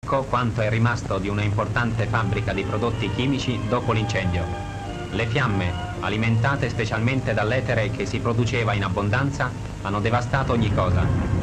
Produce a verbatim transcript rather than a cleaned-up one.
Ecco quanto è rimasto di una importante fabbrica di prodotti chimici dopo l'incendio. Le fiamme, alimentate specialmente dall'etere che si produceva in abbondanza, hanno devastato ogni cosa.